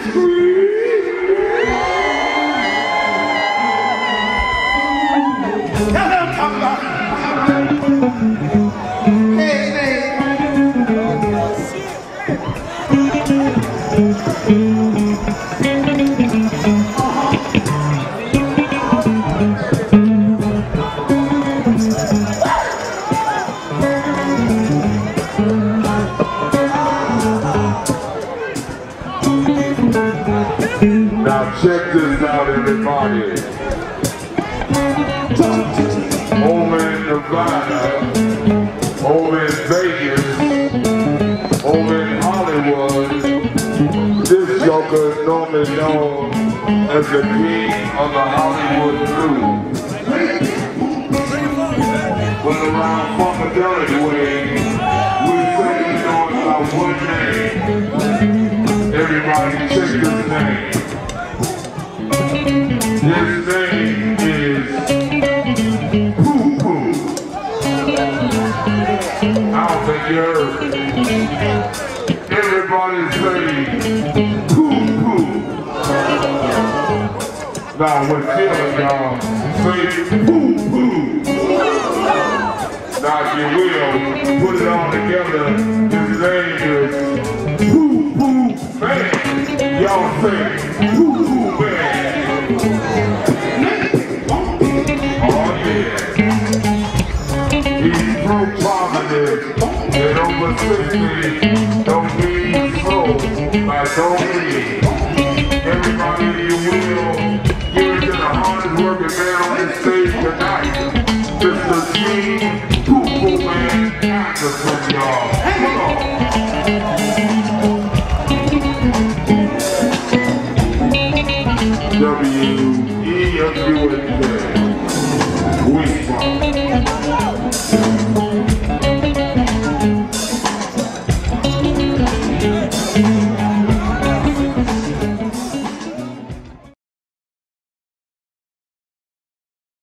Now check this out, everybody. Over in Nevada, over in Vegas, over in Hollywood, this joker is normally known as the king of the Hollywood blues. But around Funkadelic way, we say he's known by one name. Everybody check this name. His name is Poo Poo. I don't think you heard it. Everybody say Poo Poo. Now we're feeling y'all. Say Poo Poo. Now if you will, put it all together. His name is Poo Poo Man. Y'all say Poo Poo Man. Oh yeah. He's pro-positive and over 60 don't mean so, but don't mean. Everybody you will, give it to the hardest working man on this stage tonight. Mr. G. Poo Poo Man Anderson, y'all. Come on. W-E-F-U-N-K. We from